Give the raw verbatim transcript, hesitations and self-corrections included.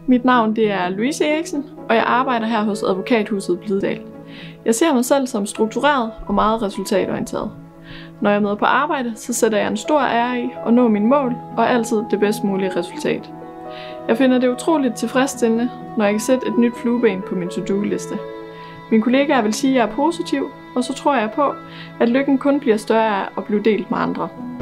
Mit navn det er Louise Eriksen, og jeg arbejder her hos Advokathuset Blidedal. Jeg ser mig selv som struktureret og meget resultatorienteret. Når jeg møder på arbejde, så sætter jeg en stor ære i at nå mine mål og altid det bedst mulige resultat. Jeg finder det utroligt tilfredsstillende, når jeg kan sætte et nyt flueben på min to-do-liste. Mine kollegaer vil sige, at jeg er positiv, og så tror jeg på, at lykken kun bliver større af at blive delt med andre.